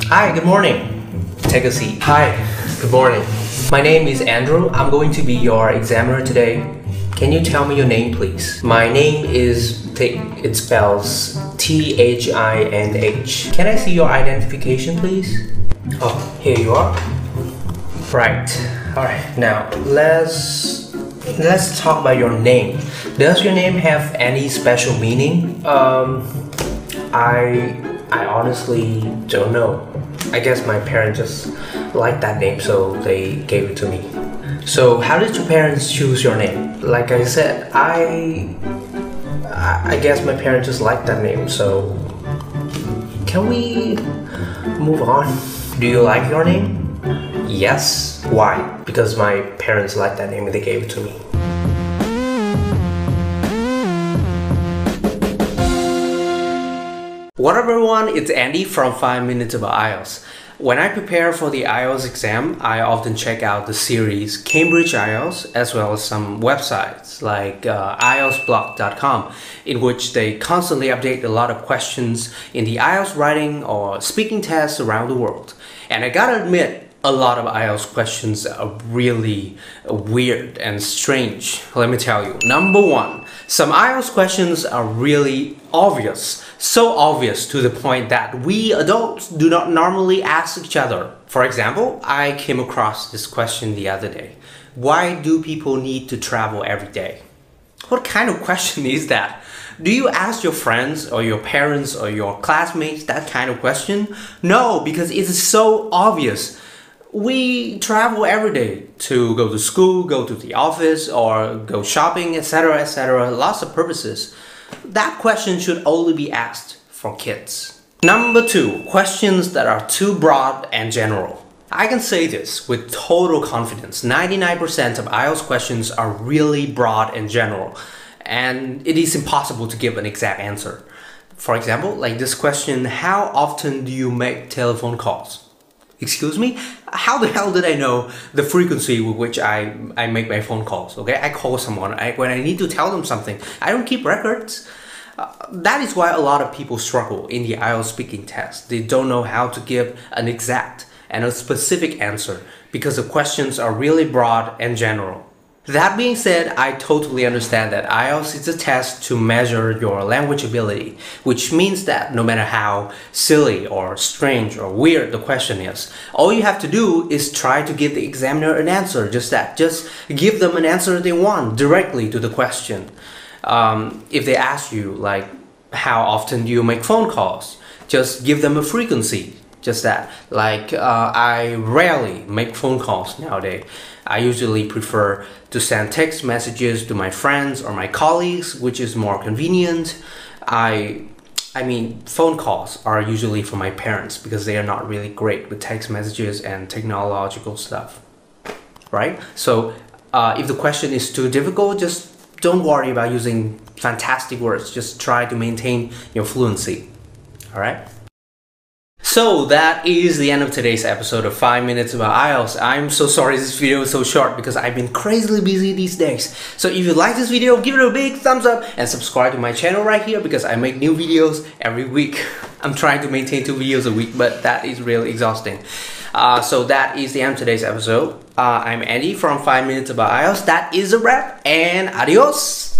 Hi, good morning. Take a seat. Hi, good morning. My name is Andrew. I'm going to be your examiner today. Can you tell me your name, please? My name is it spells T-H-I-N-H. Can I see your identification, please? Oh, here you are. Right. Alright, now let's talk about your name. Does your name have any special meaning? I honestly don't know. I guess my parents just liked that name, so they gave it to me. So how did your parents choose your name? Like I said, I guess my parents just liked that name, so can we move on? Do you like your name? Yes. Why? Because my parents liked that name and they gave it to me. What up everyone, it's Andy from 5 Minutes About IELTS. When I prepare for the IELTS exam, I often check out the series Cambridge IELTS as well as some websites like IELTSblog.com, in which they constantly update a lot of questions in the IELTS writing or speaking tests around the world. And I gotta admit, a lot of IELTS questions are really weird and strange. Let me tell you. Number one, some IELTS questions are really obvious. So obvious to the point that we adults do not normally ask each other. For example, I came across this question the other day. Why do people need to travel every day? What kind of question is that? Do you ask your friends or your parents or your classmates that kind of question? No, because it is so obvious. We travel every day to go to school, go to the office, or go shopping, etc., etc., lots of purposes. That question should only be asked for kids. Number two, questions that are too broad and general. I can say this with total confidence. 99% of IELTS questions are really broad and general, and it is impossible to give an exact answer. For example, like this question, how often do you make telephone calls? Excuse me? How the hell did I know the frequency with which I make my phone calls? Okay, I call someone when I need to tell them something. I don't keep records. That is why a lot of people struggle in the IELTS speaking test. They don't know how to give an exact and a specific answer because the questions are really broad and general. That being said, I totally understand that IELTS is a test to measure your language ability, which means that no matter how silly or strange or weird the question is, all you have to do is try to give the examiner an answer, just that. Just give them an answer they want directly to the question. If they ask you, like, how often do you make phone calls? Just give them a frequency. Just that. Like, I rarely make phone calls nowadays. I usually prefer to send text messages to my friends or my colleagues, which is more convenient. I mean, phone calls are usually for my parents because they are not really great with text messages and technological stuff, right? So if the question is too difficult, just don't worry about using fantastic words. Just try to maintain your fluency, all right? So that is the end of today's episode of 5 Minutes About IELTS. I'm so sorry this video is so short because I've been crazily busy these days. So if you like this video, give it a big thumbs up and subscribe to my channel right here because I make new videos every week. I'm trying to maintain 2 videos a week, but that is really exhausting. So that is the end of today's episode. I'm Andy from 5 Minutes About IELTS. That is a wrap, and adios!